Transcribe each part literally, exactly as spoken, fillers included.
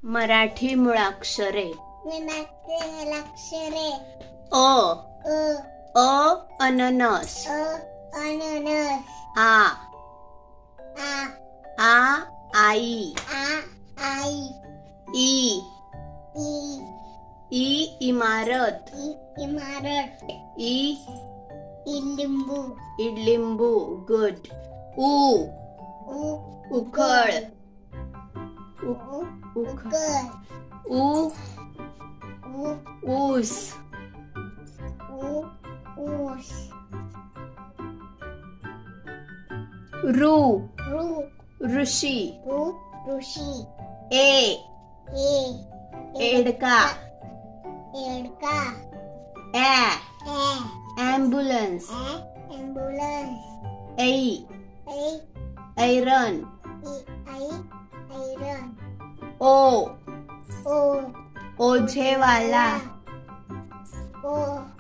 मराठी मुळाक्षरे. मराठी मुळाक्षरे. अ अ अ अननस. अ अननस. आ आ आ आई. आ आई. ई ई ई इमारत. ई इमारत. ई ई लिंबू. इडलिंबू. गुड. उ उ उखळ. उ उख उकर. उ उ ऊस. उ ऊस. रू रू ऋषी. रू ऋषी. ए ए एडका. एडका. ए ए ॲम्ब्युलन्स. ए एम्ब्युलन्स. ऐ ऐ ऐरन. ई आई ऐरन. ओ ओ ओझेवाला. ओ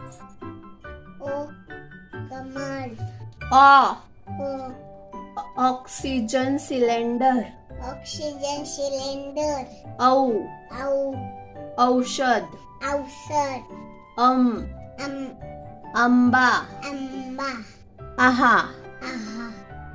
ओ कमल. ऑ ओ ऑक्सिजन सिलेंडर. Oxygen cylinder. औ औ औषध. औषध. अम आम आंबा. आंबा. आहा आहा.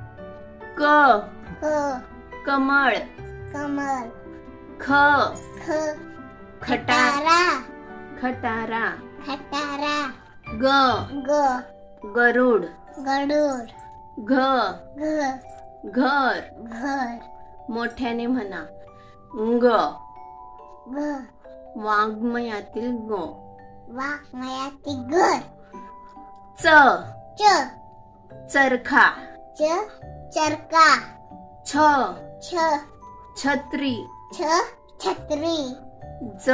क क कमळ. कमल. ख ख खटारा. खटारा. खटारा. खटारा. ग ग गरुड. गरुड. घ घ घर. घर. मोठ्याने म्हणा. ग ग वाङ्मयातील ग. वाङ्मयातील घर. च च चरखा. च चरखा. छ छ छत्री. छ छत्री. ज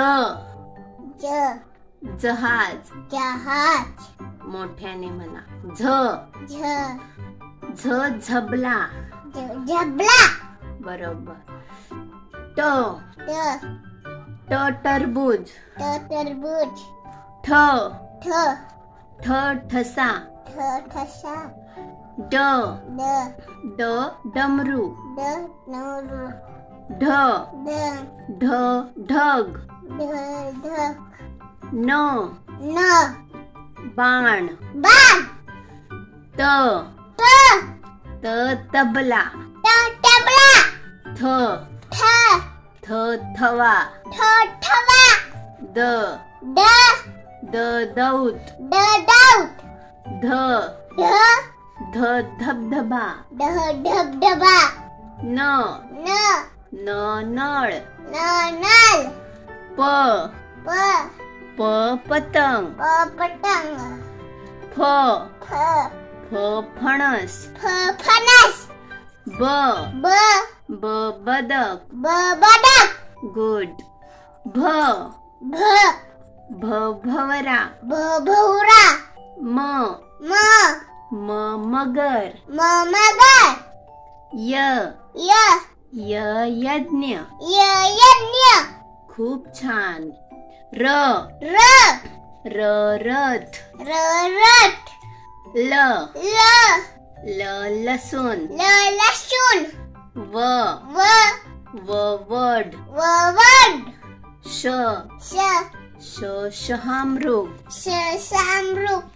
ज जहाज. जहाज. मोठ्याने म्हणा. झ झ झ झबला. ज- झबला. बरोबर. ट ट ट टरबूज. ट टरबूज. ठ ठ ठ ठसा. ठ ठसा. ड ड ड डमरू. ड नवरू. ढ ड ढ ढग. ढ ढग. न न बाण. बाण. त ट त तबला. ट तबला. थ ठ थ थवा. ठ ठवा. द ड द दौत. ड डाऊट. ध ढ ध धबधबा. ढ ढबढबा. न न न नळ. न नल. प प प पतंग. प पतंग. फ फ फ फणस. फ फणस. ब ब ब बदक. ब बदक. गुड. भ भ भ भवरा. भ भवरा. म म म मगर. म मगर. य य य यज्ञ. य यज्ञ. खूप छान. र र र रथ. र रथ. ल ल ल लसूण. ल लसूण. व व व वड. व वड. श श श शहामृग. श शामरुक.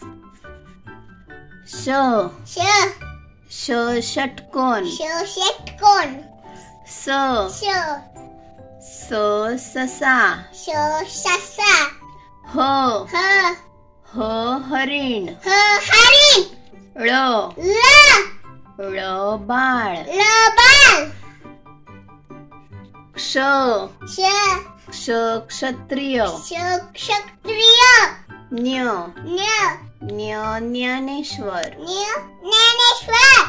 श श श षटकोन. श षटकोन. स श स ससा. श ससा. ह ह ह हरिण. ह हरिण. ळ ल ळ बाळ. ल बाळ. क्ष श क्ष क्षत्रिय. श क्षत्रिय. न्य न्य न्य ज्ञानेश्वर. न्य ज्ञानेश्वर.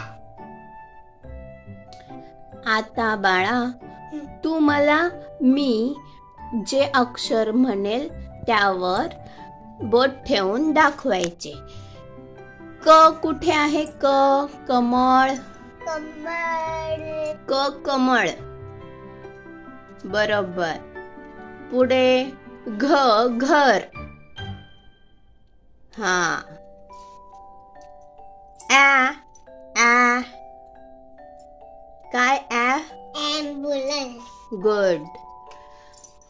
आता बाळा तू मला मी जे अक्षर म्हणेल त्यावर बोट ठेवून दाखवायचे. क कुठे आहे? क कमळ. कमळ. क कमळ. बरोबर. पुढे घ घर. हा. आ आ काय? आ ॲम्ब्युलन्स. गुड.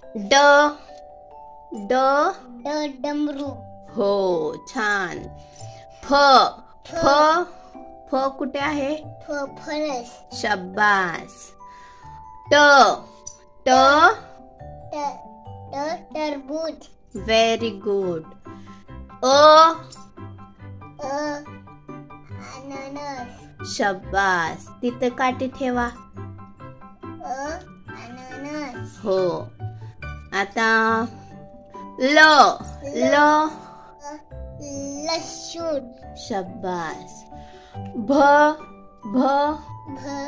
ड ड ड डमरू. हो छान. फ फ फ कुठे आहे? फ फणस. शब्बास. ट ट ट ट टरबूज. Very good. अ अ अननस. शब्बास. तिथं काठी ठेवा. अ अननस. हो. आता ल ल अ लसूण. शब्बास. भ भ भ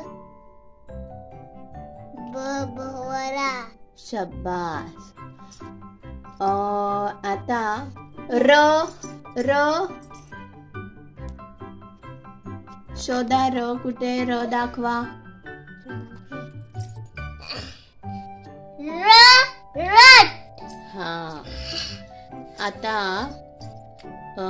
ब भवरा. शब्बास. अ, आता र र शोधा. र कुठे? र दाखवा. र रथ. हा. आता अ,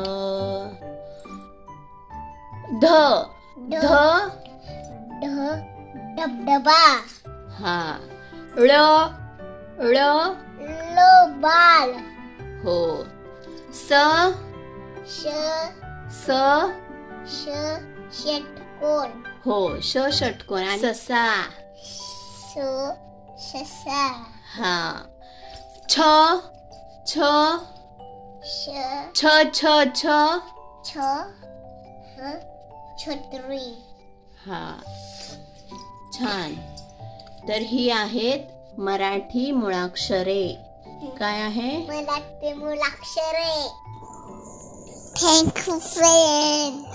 ध ध ढ धबधबा. हा. ळ ळ लो बाल. हो. स श स श षटकोन. हो. ष षटकोन. आणि ससा. स ससा. हा. छ छ श छ छ छ छ ह छत्री. हा. छान. तर ही आहेत मराठी मुळाक्षरे. काय आहे? मराठी मुळाक्षरे. Thank you friend.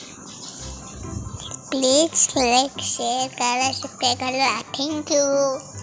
Please like share करा, सबस्क्राईब करा. Thank you.